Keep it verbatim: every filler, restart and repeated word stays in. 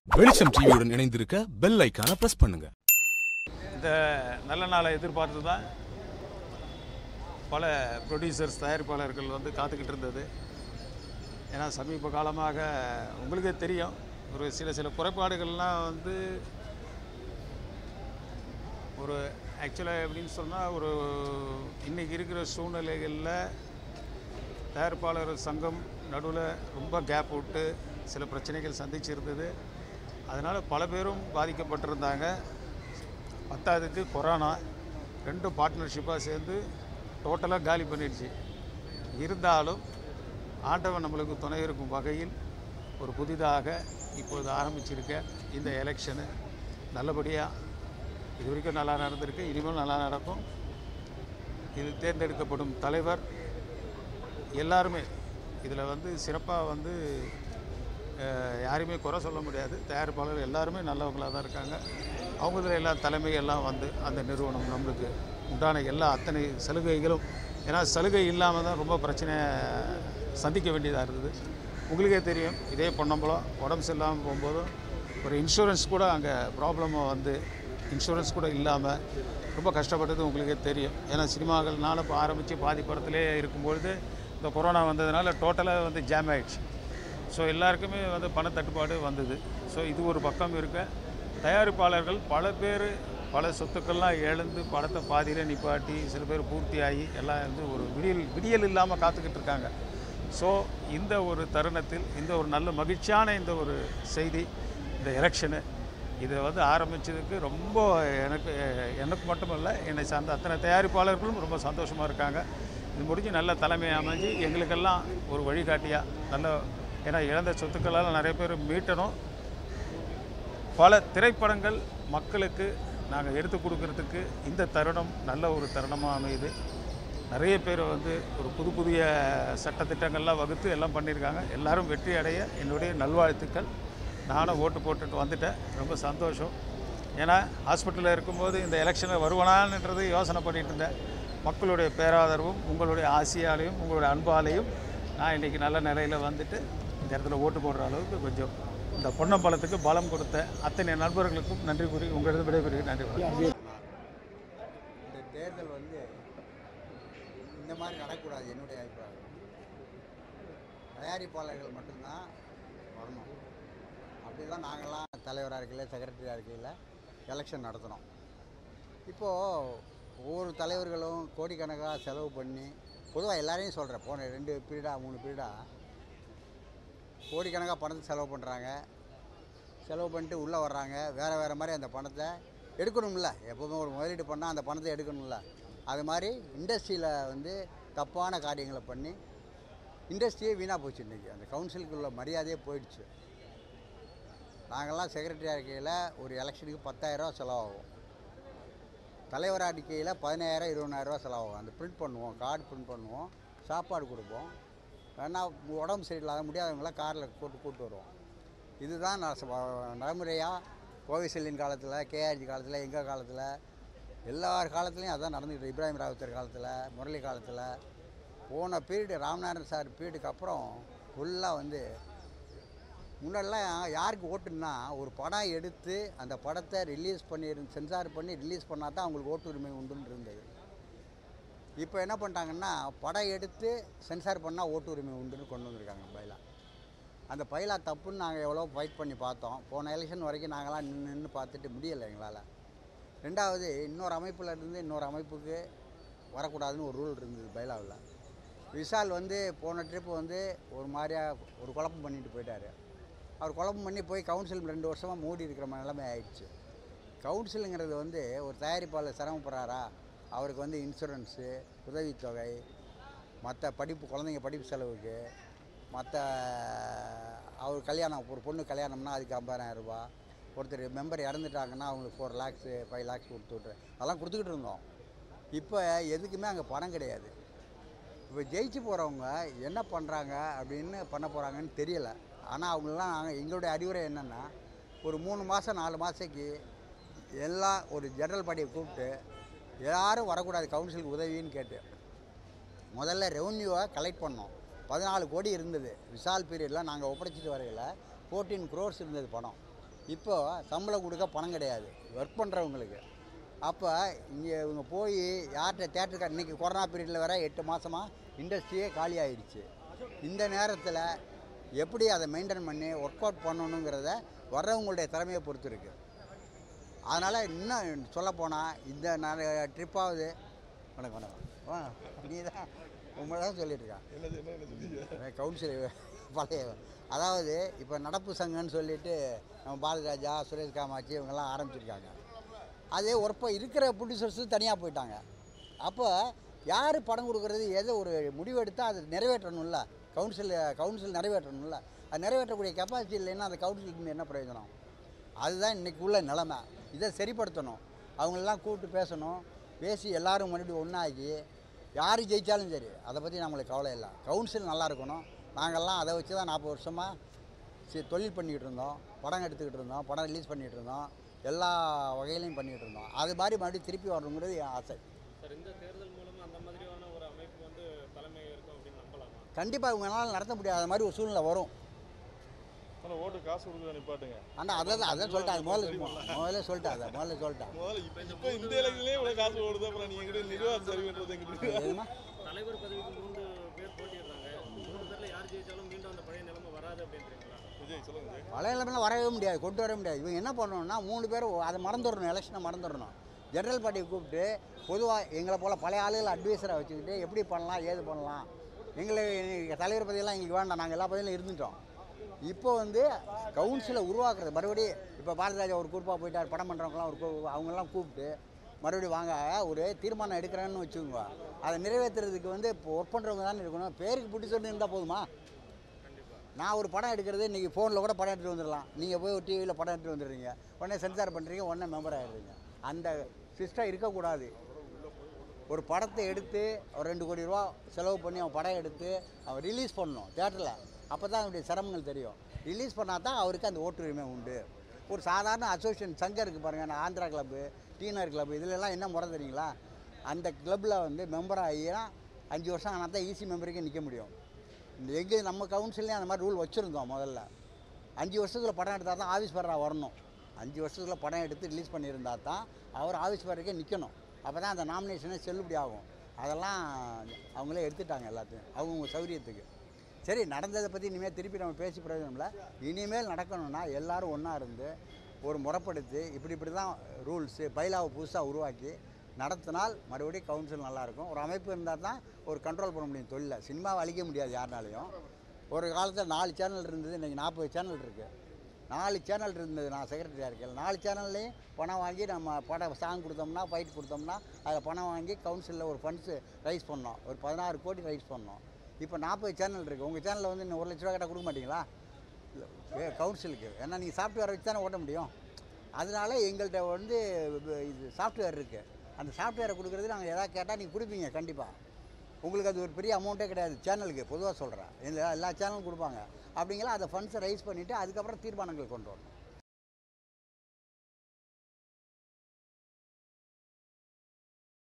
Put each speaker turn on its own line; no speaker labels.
வெளிச்சம் டிவியுடன் இணைந்திருக்க பெல் ஐகானை பிரஸ் பண்ணுங்க.
இந்த நல்ல நாளை எதிர்பார்த்து தான் பல ப்ரொடியூசர்ஸ் தயாரிப்பாளர்கள் வந்து காத்துக்கிட்டு இருந்தது. ஏன்னா சமீப காலமாக உங்களுக்கே தெரியும், ஒரு சில சில குறைபாடுகள்லாம் வந்து ஒரு ஆக்சுவலாக எப்படின்னு சொன்னால், ஒரு இன்றைக்கி இருக்கிற சூழ்நிலைகளில் தயாரிப்பாளர் சங்கம் நடுவில் ரொம்ப கேப் விட்டு சில பிரச்சனைகள் சந்திச்சிருந்தது. அதனால் பல பேரும் பாதிக்கப்பட்டிருந்தாங்க. பத்தாவதுக்கு கொரோனா ரெண்டும் பார்ட்னர்ஷிப்பாக சேர்ந்து டோட்டலாக காலி பண்ணிடுச்சு. இருந்தாலும் ஆண்டவன் நம்மளுக்கு துணை இருக்கும் வகையில் ஒரு புதிதாக இப்போது ஆரம்பிச்சிருக்க இந்த எலெக்ஷனு நல்லபடியாக இது வரைக்கும் நல்லா நடந்திருக்கு, இனிமேல் நல்லா நடக்கும். இது தேர்ந்தெடுக்கப்படும் தலைவர் எல்லாருமே இதில் வந்து சிறப்பாக வந்து யாரையுமே குறை சொல்ல முடியாது. தயாரிப்பாளர் எல்லாருமே நல்லவங்களாக தான் இருக்காங்க. அவங்க இதில் எல்லா தலைமை எல்லாம் வந்து அந்த நிறுவனம் நம்மளுக்கு உண்டான எல்லா அத்தனை சலுகைகளும், ஏன்னா சலுகை இல்லாமல் தான் ரொம்ப பிரச்சனை சந்திக்க வேண்டியதாக இருந்தது. உங்களுக்கே தெரியும், இதே பொன்னம்பலம் உடம்பு சரியில்லாமல் போகும்போதும் ஒரு இன்சூரன்ஸ் கூட அங்கே ப்ராப்ளமாக வந்து இன்சூரன்ஸ் கூட இல்லாமல் ரொம்ப கஷ்டப்பட்டது உங்களுக்கே தெரியும். ஏன்னா சினிமாக்கள்னால இப்போ ஆரம்பித்து பாதி படத்திலே இருக்கும்பொழுது இந்த கொரோனா வந்ததுனால டோட்டலாக வந்து ஜாம் ஆகிடுச்சு. ஸோ எல்லாருக்குமே வந்து பண தட்டுப்பாடு வந்தது. ஸோ இது ஒரு பக்கம் இருக்க, தயாரிப்பாளர்கள் பல பேர் பல சொத்துக்கள்லாம் இழந்து படத்தை பாதியில் நிப்பாட்டி சில பேர் பூர்த்தியாகி எல்லாம் வந்து ஒரு விடியல் விடியல் இல்லாமல் காத்துக்கிட்டு இருக்காங்க. ஸோ இந்த ஒரு தருணத்தில் இந்த ஒரு நல்ல மகிழ்ச்சியான இந்த ஒரு செய்தி, இந்த எலெக்ஷனு இதை வந்து ஆரம்பித்ததுக்கு ரொம்ப எனக்கு எனக்கு மட்டுமல்ல, என்னை சார்ந்த அத்தனை தயாரிப்பாளர்களும் ரொம்ப சந்தோஷமாக இருக்காங்க. இது முடிஞ்சு நல்ல தலைமை அமைஞ்சு எங்களுக்கெல்லாம் ஒரு வழிகாட்டியாக நல்ல, ஏன்னா இழந்த சொத்துக்களால் நிறைய பேர் மீட்டணும். பல திரைப்படங்கள் மக்களுக்கு நாங்கள் எடுத்து கொடுக்கறதுக்கு இந்த தருணம் நல்ல ஒரு தருணமாக அமையுது. நிறைய பேர் வந்து ஒரு புது புதிய சட்டத்திட்டங்கள்லாம் வகுத்து எல்லாம் பண்ணியிருக்காங்க. எல்லோரும் வெற்றி அடைய என்னுடைய நல்வாழ்த்துக்கள். நானும் ஓட்டு போட்டுட்டு வந்துட்டேன், ரொம்ப சந்தோஷம். ஏன்னா ஹாஸ்பிட்டலில் இருக்கும்போது இந்த எலெக்ஷனில் வருவனான்ன்றது யோசனை பண்ணிகிட்டு இருந்தேன். மக்களுடைய பேராதரவும் உங்களுடைய ஆசையாலையும் உங்களுடைய அன்பாலையும் நான் இன்றைக்கி நல்ல நிலையில் வந்துட்டு இந்த இடத்துல ஓட்டு போடுற அளவுக்கு கொஞ்சம் இந்த பொன்னம்பலத்துக்கு பலம் கொடுத்த அத்தனை நண்பர்களுக்கும் நன்றி கூறி உங்களது விடைபெறுகிறேன். நன்றி.
இந்த தேர்தல் வந்து இந்த மாதிரி நடக்கக்கூடாது. என்னுடைய அபிப்பிராயம், தயாரிப்பாளர்கள் மட்டும்தான் வரணும். அப்படி தான் நாங்கள்லாம் தலைவராக இருக்கையில் செக்ரட்டரியாக இருக்கையில் எலெக்ஷன் நடத்தினோம். இப்போது ஒவ்வொரு தலைவர்களும் கோடிக்கணக்காக செலவு பண்ணி, பொதுவாக எல்லாரையும் சொல்கிறேன், போன ரெண்டு பீரியடாக மூணு பீரியடாக கோடிக்கணக்காக பணத்தை செலவு பண்ணுறாங்க. செலவு பண்ணிட்டு உள்ளே வர்றாங்க, வேறு வேறு மாதிரி அந்த பணத்தை எடுக்கணும்ல. எப்போவுமே ஒரு முதலீடு பண்ணால் அந்த பணத்தை எடுக்கணும்ல. அது மாதிரி இண்டஸ்ட்ரியில் வந்து தப்பான காரியங்களை பண்ணி இண்டஸ்ட்ரியே வீணாக போச்சு. இன்றைக்கி அந்த கவுன்சிலுக்குள்ள மரியாதையே போயிடுச்சு. நாங்கள்லாம் செக்ரட்டரியாக இருக்கையில் ஒரு எலெக்ஷனுக்கு பத்தாயிரரூவா செலவாகும். தலைவராக இருக்கையில் பதினாயிரம் இருபதாயிரரூவா செலவாகும். அந்த பிரிண்ட் பண்ணுவோம், கார்டு பிரிண்ட் பண்ணுவோம், சாப்பாடு கொடுப்போம். வேணா உடம்பு சரியில்லாத முடியாதவங்களாம் காரில் கூட்டு கூப்பிட்டு வருவோம். இதுதான் நான் நடைமுறையாக கோவிசெல்லின் காலத்தில், கேஆர்ஜி காலத்தில், எங்கள் காலத்தில், எல்லார் காலத்துலேயும் அதுதான் நடந்துக்கிட்டு. இப்ராஹிம் ராவுத்தர் காலத்தில், முரளி காலத்தில், போன பீரியடு ராமநாதன் சார் பீரியடுக்கு அப்புறம் ஃபுல்லாக வந்து முன்னெல்லாம் யாருக்கு ஓட்டுன்னா, ஒரு படம் எடுத்து அந்த படத்தை ரிலீஸ் பண்ணி சென்சார் பண்ணி ரிலீஸ் பண்ணால் தான் அவங்களுக்கு ஓட்டு உரிமை உண்டுன்னு இருந்தது. இப்போ என்ன பண்ணிட்டாங்கன்னா, படம் எடுத்து சென்சார் பண்ணால் ஓட்டு உரிமை உண்டுன்னு கொண்டு வந்திருக்காங்க பைலா. அந்த பைலா தப்புன்னு நாங்கள் எவ்வளோ ஃபைட் பண்ணி பார்த்தோம். போன எலெக்ஷன் வரைக்கும் நாங்களாம் நின்று நின்று பார்த்துட்டு முடியலை எங்களால். ரெண்டாவது, இன்னொரு அமைப்பில் இருந்து இன்னொரு அமைப்புக்கு வரக்கூடாதுன்னு ஒரு ரூல் இருந்தது பைலாவில். விஷால் வந்து போன ட்ரிப்பு வந்து ஒரு மாதிரியாக ஒரு குழப்பம் பண்ணிட்டு போயிட்டார். அவர் குழப்பம் பண்ணி போய் கவுன்சில் ரெண்டு வருஷமாக மூடி இருக்கிற நிலைமை ஆயிடுச்சு. கவுன்சிலுங்கிறது வந்து ஒரு தயாரிப்பாளர் சிரமப்படுறாரா, அவருக்கு வந்து இன்சூரன்ஸு, உதவித்தொகை, மற்ற படிப்பு, குழந்தைங்க படிப்பு செலவுக்கு, மற்ற அவர் கல்யாணம், ஒரு பொண்ணு கல்யாணம்னா அதுக்கு ஐம்பதாயிரம் ரூபா, ஒருத்தர் மெம்பர் இறந்துட்டாங்கன்னா அவங்களுக்கு ஃபோர் லேக்ஸு ஃபைவ் லேக்ஸ் கொடுத்து விட்ரு, அதெல்லாம் கொடுத்துக்கிட்டு இருந்தோம். இப்போ எதுக்குமே அங்கே பணம் கிடையாது. இப்போ ஜெயிச்சு போகிறவங்க என்ன பண்ணுறாங்க அப்படின்னு பண்ண போகிறாங்கன்னு தெரியலை. ஆனால் அவங்களெலாம் நாங்கள் எங்களுடைய அறிவுரை என்னென்னா, ஒரு மூணு மாதம் நாலு மாதத்துக்கு எல்லாம் ஒரு ஜெனரல் பாடியை கூப்பிட்டு யாரும் வரக்கூடாது கவுன்சிலுக்கு உதவின்னு கேட்டு முதல்ல ரெவன்யூவை கலெக்ட் பண்ணோம். பதினாலு கோடி இருந்தது விஷால் பீரியடில். நாங்கள் ஒப்படைச்சிட்டு வரையில் ஃபோர்டீன் க்ரோர்ஸ் இருந்தது பணம். இப்போது சம்பளம் கொடுக்க பணம் கிடையாது ஒர்க் பண்ணுறவங்களுக்கு. அப்போ இங்கே இவங்க போய் யார்கிட்ட தேட்டருக்கு இன்றைக்கி கொரோனா பீரியடில் வேற எட்டு மாதமாக இண்டஸ்ட்ரியே காலி ஆகிடுச்சு. இந்த நேரத்தில் எப்படி அதை மெயின்டைன் பண்ணி ஒர்க் அவுட் பண்ணணுங்கிறத வர்றவங்களுடைய திறமையை பொறுத்து இருக்குது. அதனால் இன்னும் சொல்லப்போனால் இந்த நிறைய ட்ரிப்பாவது வணக்கம் வணக்கம் ஆ நீ தான் உங்களை தான் சொல்லிட்டுருக்கான் கவுன்சில் பழைய. அதாவது இப்போ நடப்பு சங்கம்னு சொல்லிட்டு நம்ம பாரதிராஜா, சுரேஷ் காமாட்சி இவங்கெல்லாம் ஆரம்பிச்சிருக்காங்க. அதே ஒர்ப்போ இருக்கிற ப்ரொடியூசர்ஸும் தனியாக போயிட்டாங்க. அப்போ யார் படம் கொடுக்குறது எதை ஒரு முடிவு எடுத்தால் அது நிறைவேற்றணும்ல, கவுன்சில் கவுன்சில் நிறைவேற்றணும்ல. அது நிறைவேற்றக்கூடிய கெப்பாசிட்டி இல்லைன்னா அந்த கவுன்சிலுக்கு என்ன பிரயோஜனம்? அதுதான் இன்றைக்கி உள்ள நிலமை. இதை சரிப்படுத்தணும். அவங்களெல்லாம் கூப்பிட்டு பேசணும். பேசி எல்லோரும் மறுபடியும் ஒன்றாகி யார் ஜெயித்தாலும் சரி அதை பற்றி நம்மளுக்கு கவலை இல்லை. கவுன்சில் நல்லா இருக்கணும். நாங்கள்லாம் அதை வச்சு தான் நாற்பது வருஷமாக சரி தொழில் பண்ணிக்கிட்டு இருந்தோம், படம் எடுத்துக்கிட்டு இருந்தோம், படம் ரிலீஸ் பண்ணிகிட்டு இருந்தோம், எல்லா வகையிலையும் பண்ணிகிட்டு இருந்தோம். அது மாதிரி மறுபடியும் திருப்பி வரணுங்கிறது என் ஆசை.
சார், இந்த தேர்தல் மூலமாக அந்த மாதிரியான ஒரு அமைப்பு வந்து தலைமை இருக்கும் அப்படின்னு நம்பலாமா?
கண்டிப்பாக இவங்களால நடத்த முடியாத மாதிரி ஒரு சூழ்நிலை வரும்.
ஆனால் ஓட்டு காசு கொடுக்க நிப்பாட்டுங்க.
ஆனால் அதை தான் அதை சொல்லிட்டாங்க. முதல்ல முதல்ல சொல்லிட்டேன் அதை முதல்ல சொல்லிட்டேன்
இப்போ இந்த இலக்கிலே இவ்வளோ காசு ஓடுது. அப்புறம் நீங்கள் எங்கிட்ட நிர்வாகம் சரிவுன்றது எங்கிட்ட
எதுமா
தலைவர் பதவிக்கு மூன்று பேர் போட்டிடுறாங்க. மூணு பேரில் யார் ஜெயிச்சாலும் மீண்டும் அந்த பழைய நிலைமை வராது அப்படின்றீங்களா?
விஜய் சொல்லுங்க.
பழைய நிலைமையில் வரவே முடியாது, கொண்டு வர முடியாது. இவங்க என்ன பண்ணணும்னா மூணு பேரும் அதை மறந்துடணும், எலெக்ஷனை மறந்துடணும். ஜென்ரல் பார்ட்டியை கூப்பிட்டு பொதுவாக எங்களை போல் பழைய ஆளுகள் அட்வைஸராக வச்சுக்கிட்டு எப்படி பண்ணலாம் ஏது பண்ணலாம். எங்களை தலைவர் பதவியெல்லாம் எங்களுக்கு வேண்டாம், நாங்கள் எல்லா பதவியிலும் இருந்துட்டோம். இப்போ வந்து கவுன்சிலை உருவாக்குறது மறுபடியும் இப்போ பாரதிராஜா ஒரு குறிப்பாக போயிட்டார், படம் பண்ணுறவங்களாம் ஒரு அவங்கெல்லாம் கூப்பிட்டு மறுபடியும் வாங்க ஒரு தீர்மானம் எடுக்கிறேன்னு வச்சுக்கோங்க. அதை நிறைவேற்றுறதுக்கு வந்து இப்போ ஒர்க் பண்ணுறவங்க தானே இருக்கணும். பேருக்கு பிடிச்சி சொல்லி இருந்தால் போதுமா? நான் ஒரு படம் எடுக்கிறது இன்றைக்கி ஃபோனில் கூட படம் எடுத்துகிட்டு வந்துடலாம். நீங்கள் போய் ஒரு டிவியில் படம் எடுத்துகிட்டு வந்துடுறீங்க, உடனே சென்சார் பண்ணுறீங்க, உடனே மெம்பர் ஆகிடுறீங்க. அந்த சிஸ்டம் இருக்கக்கூடாது. ஒரு படத்தை எடுத்து ஒரு ரெண்டு கோடி ரூபா செலவு பண்ணி அவன் படம் எடுத்து அவன் ரிலீஸ் பண்ணணும் தேட்டரில். அப்போ தான் அவனுடைய சிரமங்கள் தெரியும். ரிலீஸ் பண்ணால் தான் அவருக்கு அந்த ஓட்டுரிமை உண்டு. ஒரு சாதாரண அசோசியேஷன் சங்கம் இருக்குது பாருங்கள், நான் ஆந்திரா கிளப்பு, டீனர் கிளப்பு, இதிலெல்லாம் என்ன முறை தெரியுங்களா? அந்த கிளப்பில் வந்து மெம்பர் ஆகினா அஞ்சு வருஷம் ஆனால் தான் ஈஸி மெம்பருக்கே நிற்க முடியும். இந்த எங்கே நம்ம கவுன்சில்லையும் அந்த மாதிரி ரூல் வச்சுருந்தோம். முதல்ல அஞ்சு வருஷத்தில் படம் எடுத்தால் தான் ஆஃபீஸ் பேராக வரணும். அஞ்சு வருஷத்தில் படம் எடுத்து ரிலீஸ் பண்ணியிருந்தால் தான் அவர் ஆஃபீஸ் பேருக்கே நிற்கணும். அப்போ தான் அந்த நாமினேஷனே செல்லுபடி ஆகும். அதெல்லாம் அவங்களே எடுத்துட்டாங்க எல்லாத்தையும் அவங்க சௌரியத்துக்கு. சரி, நடந்ததை பற்றி இனிமேல் திருப்பி நம்ம பேசி பிரயோஜனம் இல்லை. இனிமேல் நடக்கணும்னா எல்லோரும் ஒன்றா இருந்து ஒரு முறைப்படுத்தி இப்படி இப்படி தான் ரூல்ஸு பைலாவை புதுசாக உருவாக்கி நடத்தினால் மறுபடியும் கவுன்சில் நல்லாயிருக்கும். ஒரு அமைப்பு இருந்தால் தான் ஒரு கண்ட்ரோல் பண்ண முடியும் தொழிலை. சினிமாவை அழிக்க முடியாது யாருனாலையும். ஒரு காலத்தில் நாலு சேனல் இருந்தது, இன்றைக்கி நாற்பது சேனல் இருக்குது. நாலு சேனல் இருந்தது, நான் செக்ரட்டரியாக இருக்கேன். நாலு சேனல்லையும் பணம் வாங்கி நம்ம படம் சாங் கொடுத்தோம்னா ஃபைட் கொடுத்தோம்னா அதில் பணம் வாங்கி கவுன்சிலில் ஒரு ஃபண்ட்ஸு ரைஸ் பண்ணோம். ஒரு பதினாறு கோடி ரைஸ் பண்ணோம். இப்போ நாற்பது சேனல் இருக்குது. உங்கள் சேனலில் வந்து இன்னும் ஒரு லட்ச ரூபா கேட்டால் கொடுக்க மாட்டிங்களா கவுன்சிலுக்கு? ஏன்னா நீங்கள் சாஃப்ட்வேர் வச்சு தானே ஓட்ட முடியும். அதனால எங்கள்கிட்ட வந்து இது சாஃப்ட்வேர் இருக்குது. அந்த சாஃப்ட்வேரை கொடுக்குறது நாங்கள் எதாவது கேட்டால் நீங்கள் கொடுப்பீங்க கண்டிப்பாக. உங்களுக்கு அது ஒரு பெரிய அமௌண்ட்டே கிடையாது சேனலுக்கு, பொதுவாக சொல்கிறேன். எல்லா எல்லா சேனலும் கொடுப்பாங்க. அப்படிங்களா அதை ஃபண்ட்ஸை ரைஸ் பண்ணிவிட்டு அதுக்கப்புறம் தீர்மானங்கள் கொண்டு வரணும்.